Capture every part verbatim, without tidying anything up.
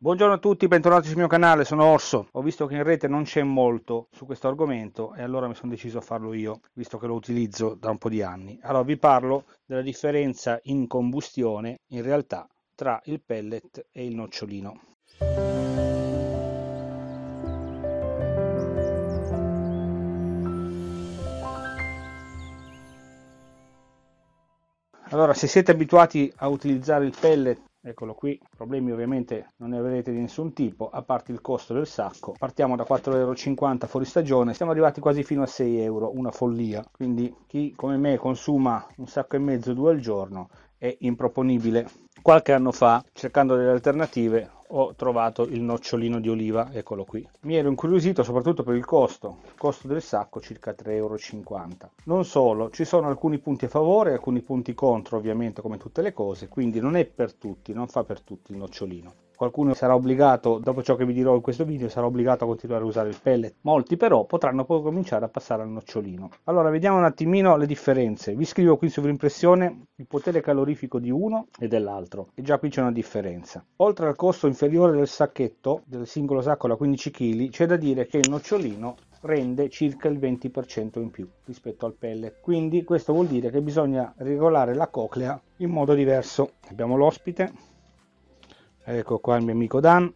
Buongiorno a tutti, bentornati sul mio canale, sono Orso. Ho visto che in rete non c'è molto su questo argomento e allora mi sono deciso a farlo io, visto che lo utilizzo da un po' di anni. Allora vi parlo della differenza in combustione, in realtà, tra il pellet e il nocciolino. Allora, se siete abituati a utilizzare il pellet, eccolo qui, problemi ovviamente non ne avrete di nessun tipo, a parte il costo del sacco. Partiamo da quattro e cinquanta euro fuori stagione, siamo arrivati quasi fino a sei euro, una follia. Quindi chi come me consuma un sacco e mezzo, due al giorno, è improponibile. Qualche anno fa, cercando delle alternative, ho trovato il nocciolino di oliva, eccolo qui. Mi ero incuriosito soprattutto per il costo, il costo del sacco circa tre e cinquanta euro. Non solo, ci sono alcuni punti a favore e alcuni punti contro, ovviamente come tutte le cose, quindi non è per tutti, non fa per tutti il nocciolino. Qualcuno sarà obbligato, dopo ciò che vi dirò in questo video, sarà obbligato a continuare a usare il pellet. Molti però potranno poi cominciare a passare al nocciolino. Allora, vediamo un attimino le differenze. Vi scrivo qui in sovrimpressione il potere calorifico di uno e dell'altro. E già qui c'è una differenza. Oltre al costo inferiore del sacchetto, del singolo sacco da quindici chili, c'è da dire che il nocciolino rende circa il venti per cento in più rispetto al pellet. Quindi questo vuol dire che bisogna regolare la coclea in modo diverso. Abbiamo l'ospite. Ecco qua il mio amico Dan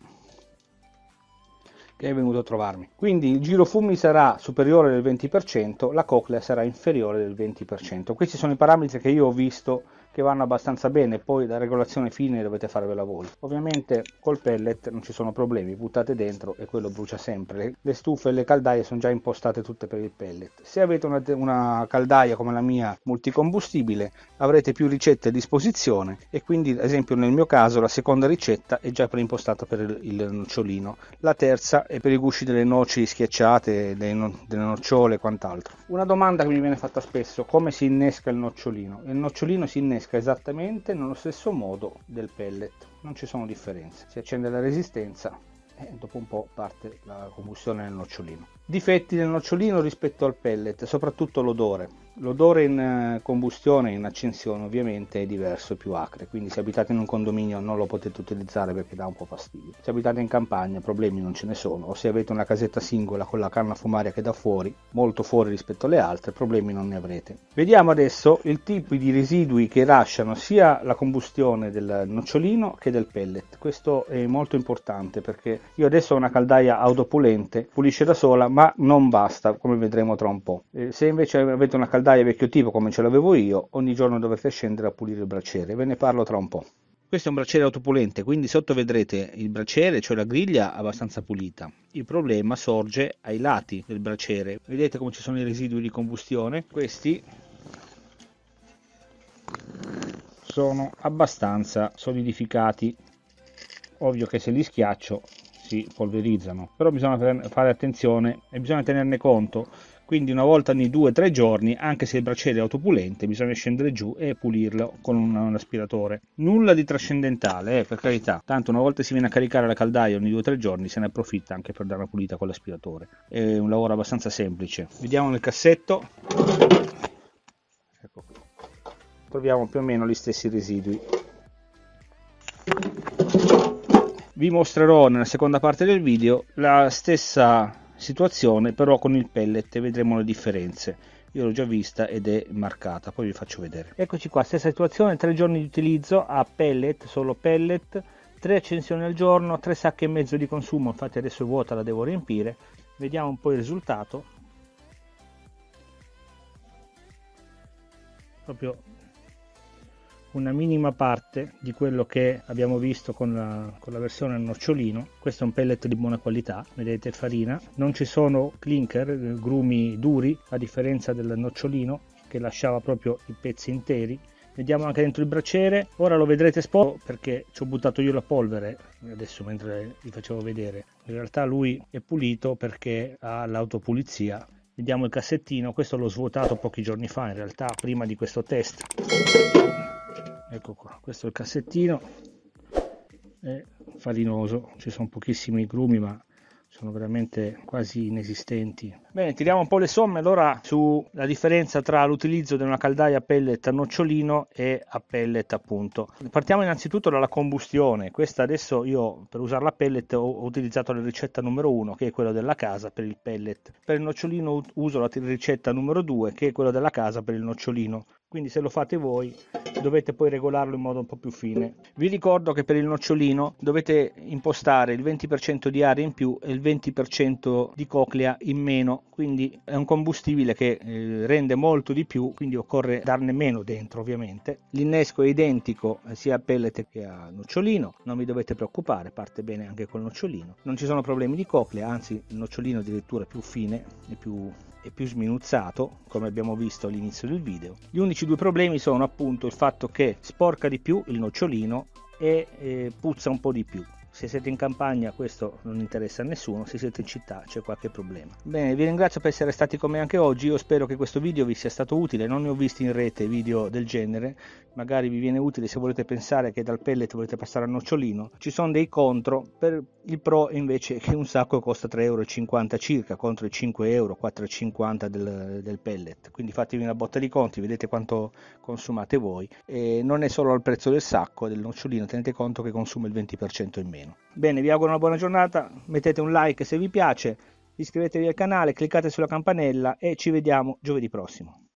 che è venuto a trovarmi. Quindi il girofumi sarà superiore del venti per cento, la coclea sarà inferiore del venti per cento. Questi sono i parametri che io ho visto che vanno abbastanza bene, poi la regolazione fine dovete farvela voi. Ovviamente col pellet non ci sono problemi, buttate dentro e quello brucia sempre. Le stufe e le caldaie sono già impostate tutte per il pellet. Se avete una, una caldaia come la mia multicombustibile avrete più ricette a disposizione e quindi ad esempio nel mio caso la seconda ricetta è già preimpostata per il, il nocciolino, la terza è per i gusci delle noci schiacciate, delle, no, delle nocciole e quant'altro. Una domanda che mi viene fatta spesso: come si innesca il nocciolino? Il nocciolino si innesca esattamente nello stesso modo del pellet, non ci sono differenze. Si accende la resistenza e dopo un po' parte la combustione nel nocciolino. Difetti del nocciolino rispetto al pellet, soprattutto l'odore. L'odore in combustione, in accensione ovviamente è diverso, è più acre, quindi se abitate in un condominio non lo potete utilizzare perché dà un po' fastidio. Se abitate in campagna problemi non ce ne sono, o se avete una casetta singola con la canna fumaria che dà fuori, molto fuori rispetto alle altre, problemi non ne avrete. Vediamo adesso il tipo di residui che lasciano sia la combustione del nocciolino che del pellet. Questo è molto importante perché io adesso ho una caldaia autopulente, pulisce da sola ma non basta, come vedremo tra un po'. Eh, se invece avete una caldaia vecchio tipo come ce l'avevo io, ogni giorno dovete scendere a pulire il braciere, ve ne parlo tra un po'. Questo è un braciere autopulente, quindi sotto vedrete il braciere, cioè la griglia abbastanza pulita. Il problema sorge ai lati del braciere, vedete come ci sono i residui di combustione? Questi sono abbastanza solidificati, ovvio che se li schiaccio si polverizzano, però bisogna fare attenzione e bisogna tenerne conto. Quindi una volta ogni due o tre giorni, anche se il braciere è autopulente, bisogna scendere giù e pulirlo con un, un aspiratore. Nulla di trascendentale, eh, per carità. Tanto una volta si viene a caricare la caldaia ogni due o tre giorni, se ne approfitta anche per dare una pulita con l'aspiratore. È un lavoro abbastanza semplice. Vediamo nel cassetto. Ecco qui. Troviamo più o meno gli stessi residui. Vi mostrerò nella seconda parte del video la stessa situazione però con il pellet e vedremo le differenze. Io l'ho già vista ed è marcata, poi vi faccio vedere. Eccoci qua, stessa situazione, tre giorni di utilizzo a pellet, solo pellet, tre accensioni al giorno, tre sacche e mezzo di consumo, infatti adesso è vuota, la devo riempire. Vediamo un po' il risultato. Proprio una minima parte di quello che abbiamo visto con la, con la versione al nocciolino. Questo è un pellet di buona qualità, vedete, farina, non ci sono clinker, grumi duri, a differenza del nocciolino che lasciava proprio i pezzi interi. Vediamo anche dentro il braciere, ora lo vedrete sporco perché ci ho buttato io la polvere adesso mentre vi facevo vedere. In realtà lui è pulito perché ha l'autopulizia. Vediamo il cassettino, questo l'ho svuotato pochi giorni fa, in realtà prima di questo test. Ecco qua, questo è il cassettino, è farinoso, ci sono pochissimi grumi ma sono veramente quasi inesistenti. Bene, tiriamo un po' le somme allora sulla differenza tra l'utilizzo di una caldaia a pellet a nocciolino e a pellet appunto. Partiamo innanzitutto dalla combustione. Questa adesso io per usare la pellet ho utilizzato la ricetta numero uno, che è quella della casa per il pellet. Per il nocciolino uso la ricetta numero due, che è quella della casa per il nocciolino. Quindi se lo fate voi dovete poi regolarlo in modo un po' più fine. Vi ricordo che per il nocciolino dovete impostare il venti per cento di aria in più e il venti per cento di coclea in meno, quindi è un combustibile che eh, rende molto di più, quindi occorre darne meno dentro ovviamente. L'innesco è identico sia a pellet che a nocciolino, non vi dovete preoccupare, parte bene anche col nocciolino. Non ci sono problemi di coclea, anzi il nocciolino addirittura è più fine e più è più sminuzzato, come abbiamo visto all'inizio del video. Gli unici due problemi sono appunto il fatto che sporca di più il nocciolino e eh, puzza un po' di più. Se siete in campagna questo non interessa a nessuno, se siete in città c'è qualche problema. Bene, vi ringrazio per essere stati con me anche oggi, io spero che questo video vi sia stato utile, non ne ho visti in rete video del genere, magari vi viene utile se volete pensare che dal pellet volete passare al nocciolino. Ci sono dei contro, per il pro invece che un sacco costa tre e cinquanta euro circa contro i cinque euro, quattro e cinquanta del, del pellet, quindi fatevi una botta di conti, vedete quanto consumate voi e non è solo al prezzo del sacco del nocciolino, tenete conto che consuma il venti per cento in meno. Bene, vi auguro una buona giornata, mettete un like se vi piace, iscrivetevi al canale, cliccate sulla campanella e ci vediamo giovedì prossimo.